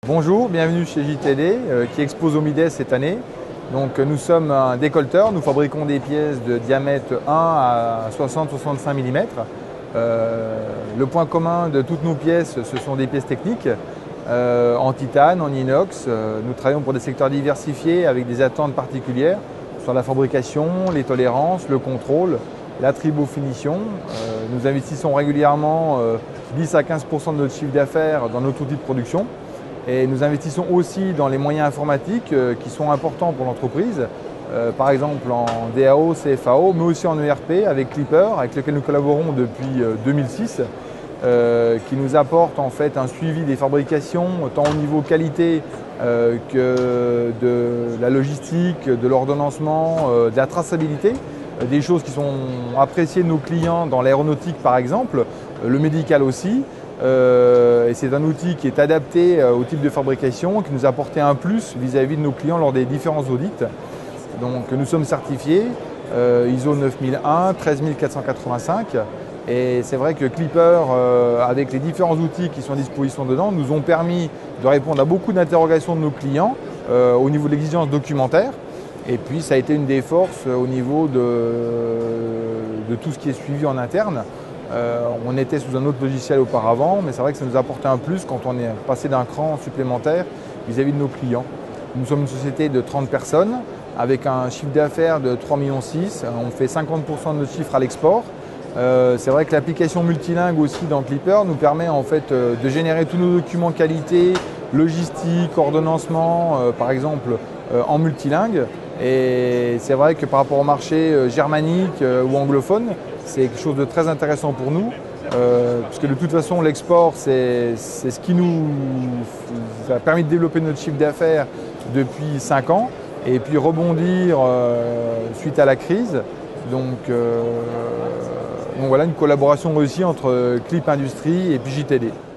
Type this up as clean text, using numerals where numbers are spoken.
Bonjour, bienvenue chez JTD qui expose au MIDES cette année. Donc, nous sommes un décolleteur, nous fabriquons des pièces de diamètre 1 à 60-65 mm. Le point commun de toutes nos pièces, ce sont des pièces techniques en titane, en inox. Nous travaillons pour des secteurs diversifiés avec des attentes particulières sur la fabrication, les tolérances, le contrôle, la tribofinition. Nous investissons régulièrement 10 à 15% de notre chiffre d'affaires dans notre outil de production. Et nous investissons aussi dans les moyens informatiques qui sont importants pour l'entreprise, par exemple en DAO, CFAO, mais aussi en ERP avec Clipper, avec lequel nous collaborons depuis 2006, qui nous apporte en fait un suivi des fabrications, tant au niveau qualité que de la logistique, de l'ordonnancement, de la traçabilité, des choses qui sont appréciées de nos clients dans l'aéronautique par exemple, le médical aussi. Et c'est un outil qui est adapté au type de fabrication, qui nous a apporté un plus vis-à-vis de nos clients lors des différents audits. Donc nous sommes certifiés ISO 9001, 13485 et c'est vrai que Clipper, avec les différents outils qui sont à disposition dedans, nous ont permis de répondre à beaucoup d'interrogations de nos clients au niveau de l'exigence documentaire. Et puis ça a été une des forces au niveau de tout ce qui est suivi en interne. On était sous un autre logiciel auparavant, mais c'est vrai que ça nous a apporté un plus quand on est passé d'un cran supplémentaire vis-à-vis de nos clients. Nous sommes une société de 30 personnes avec un chiffre d'affaires de 3,6 millions. On fait 50% de notre chiffre à l'export. C'est vrai que l'application multilingue aussi dans Clipper nous permet en fait de générer tous nos documents qualité, logistique, ordonnancement, par exemple en multilingue. Et c'est vrai que par rapport au marché germanique ou anglophone, c'est quelque chose de très intéressant pour nous, puisque de toute façon l'export c'est ce qui nous a permis de développer notre chiffre d'affaires depuis 5 ans et puis rebondir suite à la crise. Donc voilà une collaboration réussie entre Clip Industrie et puis JTD.